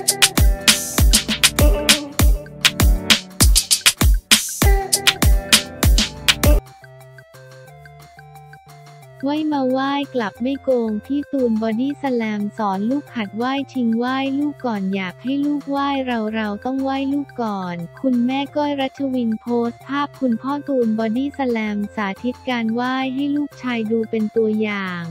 ไหว้มาไหว้กลับไม่โกงพี่ตูนบอดี้สแลมสอนลูกหัดไหว้ชิงไหว้ลูกก่อนอยากให้ลูกไหว้เราต้องไหว้ลูกก่อนคุณแม่ก้อยรัชวินโพสต์ภาพคุณพ่อตูนบอดี้สแลมสาธิตการไหว้ให้ลูกชายดูเป็นตัวอย่าง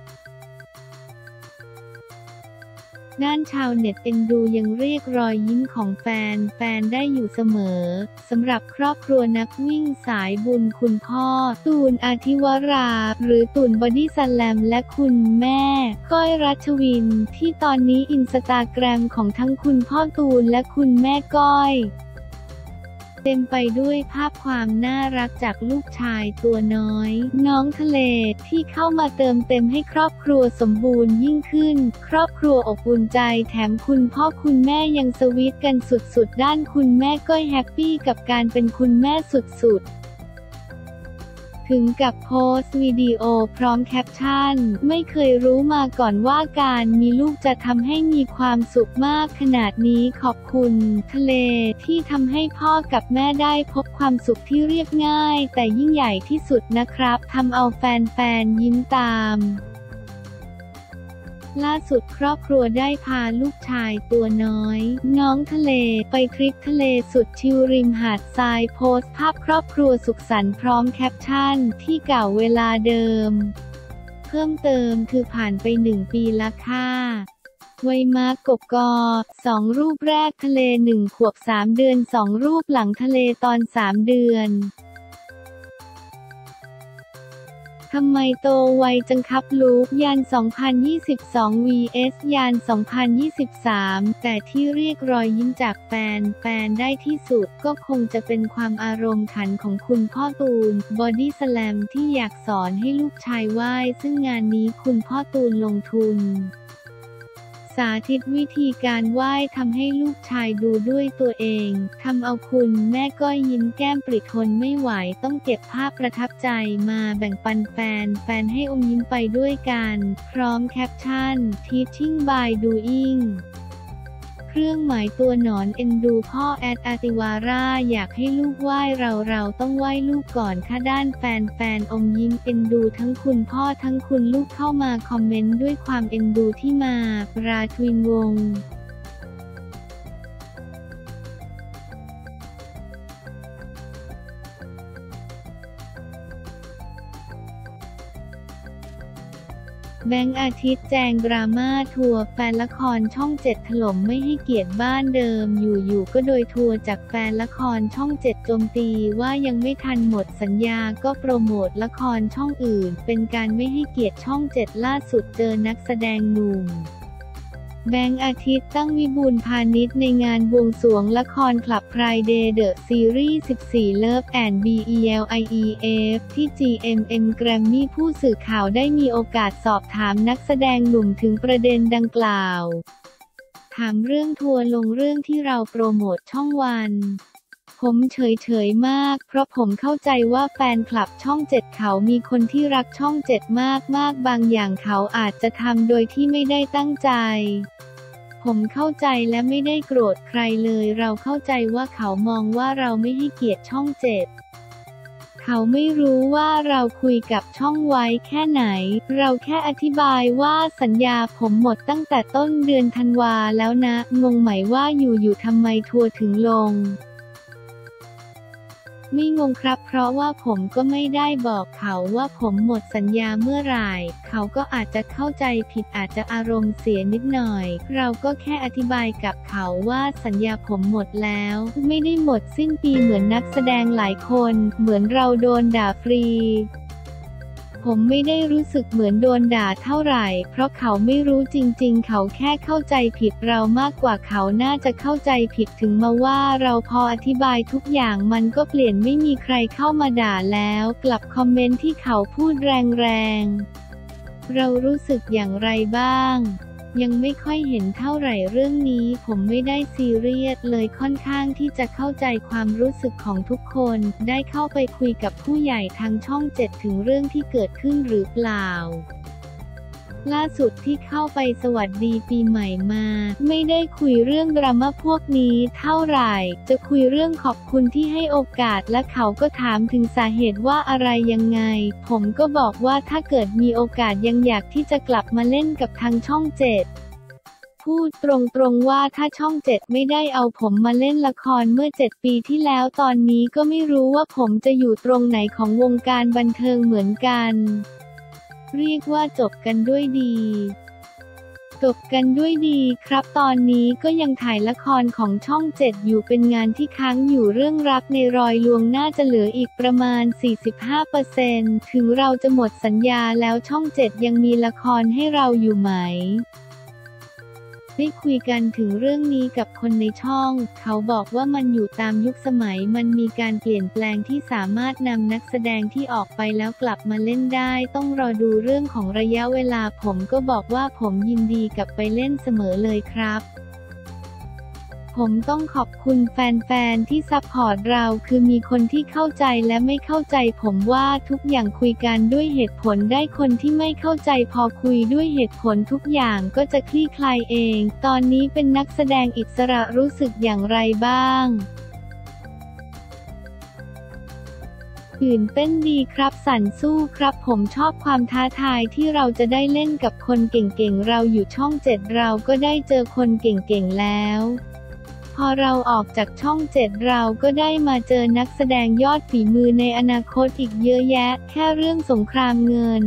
ด้านชาวเน็ตเอ็นดูยังเรียกรอยยิ้มของแฟนได้อยู่เสมอสำหรับครอบครัวนักวิ่งสายบุญคุณพ่อตูนอาทิวราหรือตูนบอดี้สแลมและคุณแม่ก้อยรัชวินที่ตอนนี้อินสตาแกรมของทั้งคุณพ่อตูนและคุณแม่ก้อยเต็มไปด้วยภาพความน่ารักจากลูกชายตัวน้อยน้องทะเลที่เข้ามาเติมเต็มให้ครอบครัวสมบูรณ์ยิ่งขึ้นครอบครัวอบอุ่นใจแถมคุณพ่อคุณแม่ยังสวีทกันสุดๆด้านคุณแม่ก็แฮปปี้กับการเป็นคุณแม่สุดๆถึงกับโพสต์วิดีโอพร้อมแคปชั่นไม่เคยรู้มาก่อนว่าการมีลูกจะทำให้มีความสุขมากขนาดนี้ขอบคุณทะเลที่ทำให้พ่อกับแม่ได้พบความสุขที่เรียบง่ายแต่ยิ่งใหญ่ที่สุดนะครับทำเอาแฟนๆยิ้มตามล่าสุดครอบครัวได้พาลูกชายตัวน้อยน้องทะเลไปทริปทะเลสุดชิลริมหาดทรายโพสต์ภาพครอบครัวสุขสันต์พร้อมแคปชั่นที่เก่าเวลาเดิมเพิ่มเติมคือผ่านไป1 ปีละค่ะไวมากกก2 รูปแรกทะเล1 ขวบ 3 เดือน2 รูปหลังทะเลตอน3 เดือนทำไมโตไวจังครับลูกยาน2022 vs ยาน2023แต่ที่เรียกรอยยิ้มจากแฟนได้ที่สุดก็คงจะเป็นความอารมณ์ขันของคุณพ่อตูนบอดี้สแลมที่อยากสอนให้ลูกชายไหว้ซึ่งงานนี้คุณพ่อตูนลงทุนสาธิตวิธีการไหว้ทำให้ลูกชายดูด้วยตัวเองทำเอาคุณแม่ก้อยยิ้มแก้มปริทนไม่ไหวต้องเก็บภาพประทับใจมาแบ่งปันแฟนให้อมยิ้มไปด้วยกันพร้อมแคปชั่น Teaching by Doing เครื่องหมายตัวหนอนเอ็นดูพ่อแอดอาติวาร่าอยากให้ลูกไหว้เราต้องไหว้ลูกก่อนค่ะด้านแฟนอมยิ้มเอ็นดูทั้งคุณพ่อทั้งคุณลูกเข้ามาคอมเมนต์ด้วยความเอ็นดูที่มาราทวินวงศ์แบงค์อาทิตย์แจงดราม่าทัวร์แฟนละครช่อง7ถล่มไม่ให้เกียรติบ้านเดิมอยู่ก็โดยทัวร์จากแฟนละครช่อง7โจมตีว่ายังไม่ทันหมดสัญญาก็โปรโมทละครช่องอื่นเป็นการไม่ให้เกียรติช่อง7ล่าสุดเจอนักแสดงหนุ่มแบงค์อาทิตย์ตั้งวิบูลย์พาณิชย์ในงานบวงสรวงละครคลับไพรเดย์เดอะซีรีส์14 Love and Belief ที่ GMM Grammy ผู้สื่อข่าวได้มีโอกาสสอบถามนักแสดงหนุ่มถึงประเด็นดังกล่าวถามเรื่องทัวร์ลงเรื่องที่เราโปรโมทช่องวันผมเฉยมากเพราะผมเข้าใจว่าแฟนคลับช่อง7เขามีคนที่รักช่อง7มากบางอย่างเขาอาจจะทำโดยที่ไม่ได้ตั้งใจผมเข้าใจและไม่ได้โกรธใครเลยเราเข้าใจว่าเขามองว่าเราไม่ให้เกียรติช่อง7เขาไม่รู้ว่าเราคุยกับช่องไว้แค่ไหนเราแค่อธิบายว่าสัญญาผมหมดตั้งแต่ต้นเดือนธันวาแล้วนะงงไหมว่าอยู่ทำไมทัวร์ถึงลงไม่งงครับเพราะว่าผมก็ไม่ได้บอกเขาว่าผมหมดสัญญาเมื่อไหร่เขาก็อาจจะเข้าใจผิดอาจจะอารมณ์เสียนิดหน่อยเราก็แค่อธิบายกับเขาว่าสัญญาผมหมดแล้วไม่ได้หมดสิ้นปีเหมือนนักแสดงหลายคนเหมือนเราโดนด่าฟรีผมไม่ได้รู้สึกเหมือนโดนด่าเท่าไหร่เพราะเขาไม่รู้จริงๆเขาแค่เข้าใจผิดเรามากกว่าเขาน่าจะเข้าใจผิดถึงมาว่าเราพออธิบายทุกอย่างมันก็เปลี่ยนไม่มีใครเข้ามาด่าแล้วกลับคอมเมนต์ที่เขาพูดแรงๆเรารู้สึกอย่างไรบ้างยังไม่ค่อยเห็นเท่าไหร่เรื่องนี้ผมไม่ได้ซีเรียสเลยค่อนข้างที่จะเข้าใจความรู้สึกของทุกคนได้เข้าไปคุยกับผู้ใหญ่ทางช่อง7ถึงเรื่องที่เกิดขึ้นหรือเปล่าล่าสุดที่เข้าไปสวัสดีปีใหม่มาไม่ได้คุยเรื่องดราม่าพวกนี้เท่าไหร่จะคุยเรื่องขอบคุณที่ให้โอกาสและเขาก็ถามถึงสาเหตุว่าอะไรยังไงผมก็บอกว่าถ้าเกิดมีโอกาสยังอยากที่จะกลับมาเล่นกับทางช่อง7พูดตรงๆว่าถ้าช่อง7ไม่ได้เอาผมมาเล่นละครเมื่อ7ปีที่แล้วตอนนี้ก็ไม่รู้ว่าผมจะอยู่ตรงไหนของวงการบันเทิงเหมือนกันเรียกว่าจบกันด้วยดีครับตอนนี้ก็ยังถ่ายละครของช่อง7อยู่เป็นงานที่ค้างอยู่เรื่องรักในรอยลวงน่าจะเหลืออีกประมาณ 45% ถึงเราจะหมดสัญญาแล้วช่อง7ยังมีละครให้เราอยู่ไหมได้คุยกันถึงเรื่องนี้กับคนในช่องเขาบอกว่ามันอยู่ตามยุคสมัยมันมีการเปลี่ยนแปลงที่สามารถนำนักแสดงที่ออกไปแล้วกลับมาเล่นได้ต้องรอดูเรื่องของระยะเวลาผมก็บอกว่าผมยินดีกลับไปเล่นเสมอเลยครับผมต้องขอบคุณแฟนๆที่ซัพพอร์ตเราคือมีคนที่เข้าใจและไม่เข้าใจผมว่าทุกอย่างคุยกันด้วยเหตุผลได้คนที่ไม่เข้าใจพอคุยด้วยเหตุผลทุกอย่างก็จะคลี่คลายเองตอนนี้เป็นนักแสดงอิสระรู้สึกอย่างไรบ้างตื่นเต้นดีครับสั่นสู้ครับผมชอบความท้าทายที่เราจะได้เล่นกับคนเก่งๆเราอยู่ช่อง7เราก็ได้เจอคนเก่งๆแล้วพอเราออกจากช่อง7เราก็ได้มาเจอนักแสดงยอดฝีมือในอนาคตอีกเยอะแยะแค่เรื่องสงครามเงิน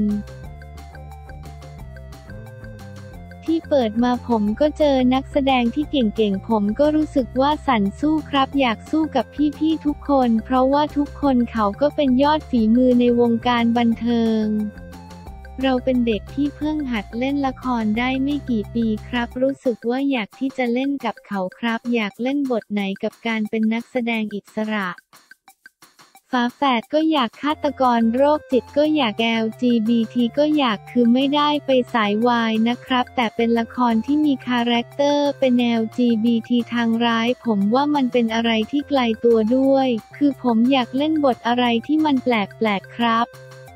ที่เปิดมาผมก็เจอนักแสดงที่เก่งๆผมก็รู้สึกว่าสั่นสู้ครับอยากสู้กับพี่ๆทุกคนเพราะว่าทุกคนเขาก็เป็นยอดฝีมือในวงการบันเทิงเราเป็นเด็กที่เพิ่งหัดเล่นละครได้ไม่กี่ปีครับรู้สึกว่าอยากที่จะเล่นกับเขาครับอยากเล่นบทไหนกับการเป็นนักแสดงอิสระฝาแฝดก็อยากฆาตกรโรคจิตก็อยาก LGBT ก็อยากคือไม่ได้ไปสายวายนะครับแต่เป็นละครที่มีคาแรคเตอร์เป็น LGBT ทางร้ายผมว่ามันเป็นอะไรที่ไกลตัวด้วยคือผมอยากเล่นบทอะไรที่มันแปลกๆครับ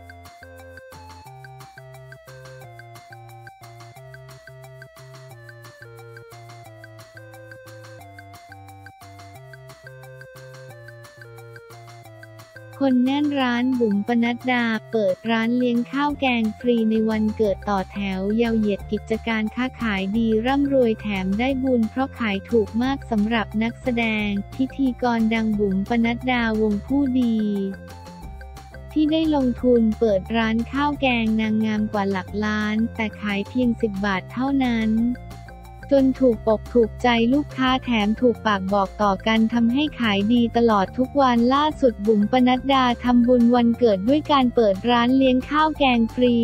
คนแน่นร้านบุ๋มปนัดดาเปิดร้านเลี้ยงข้าวแกงฟรีในวันเกิดต่อแถวยาวเหยียดกิจการค้าขายดีร่ำรวยแถมได้บุญเพราะขายถูกมากสำหรับนักแสดงพิธีกรดังบุ๋มปนัดดาวงผู้ดีที่ได้ลงทุนเปิดร้านข้าวแกงนางงามกว่าหลักล้านแต่ขายเพียง10 บาทเท่านั้นจนถูกอกถูกใจลูกค้าแถมถูกปากบอกต่อกันทำให้ขายดีตลอดทุกวันล่าสุดบุ๋มปนัดดาทำบุญวันเกิดด้วยการเปิดร้านเลี้ยงข้าวแกงฟรี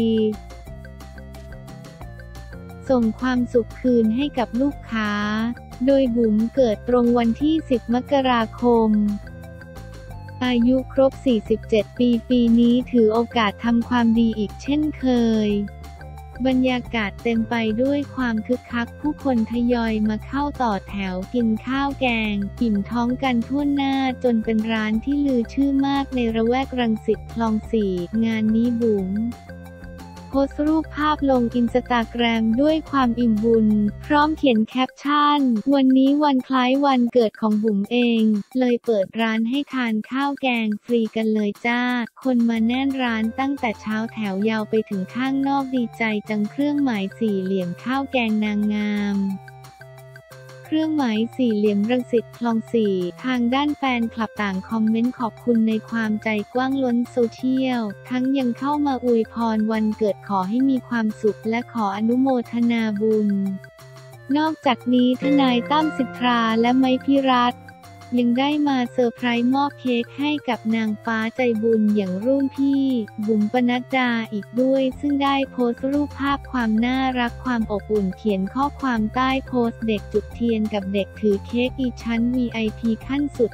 ส่งความสุขคืนให้กับลูกค้าโดยบุ๋มเกิดตรงวันที่10 มกราคมอายุครบ47 ปีนี้ถือโอกาสทำความดีอีกเช่นเคยบรรยากาศเต็มไปด้วยความคึกคักผู้คนทยอยมาเข้าต่อแถวกินข้าวแกงอิ่มท้องกันทั่วหน้าจนเป็นร้านที่ลือชื่อมากในระแวกรังสิตคลอง4งานนี้บุ๋มโพสต์รูปภาพลงอินสตาแกรมด้วยความอิ่มบุญพร้อมเขียนแคปชั่นวันนี้วันคล้ายวันเกิดของบุ๋มเองเลยเปิดร้านให้ทานข้าวแกงฟรีกันเลยจ้าคนมาแน่นร้านตั้งแต่เช้าแถวยาวไปถึงข้างนอกดีใจจังเครื่องหมายสี่เหลี่ยมข้าวแกงนางงามเครื่องหมายสี่เหลี่ยมรังสิตคลอง4ทางด้านแฟนคลับต่างคอมเมนต์ขอบคุณในความใจกว้างล้นโซเชียลทั้งยังเข้ามาอวยพรวันเกิดขอให้มีความสุขและขออนุโมทนาบุญนอกจากนี้ทนายตั้มสิทธาและไมค์พิรัตน์ยังได้มาเซอร์ไพรส์มอบเค้กให้กับนางฟ้าใจบุญอย่างรุ่นพี่บุ๋มปนัดดาอีกด้วยซึ่งได้โพสต์รูปภาพความน่ารักความอบอุ่นเขียนข้อความใต้โพสต์เด็กจุดเทียนกับเด็กถือเค้กอีชั้น VIP ขั้นสุด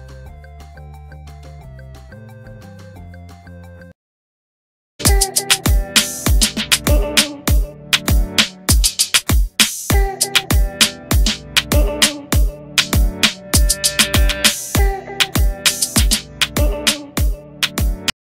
ละ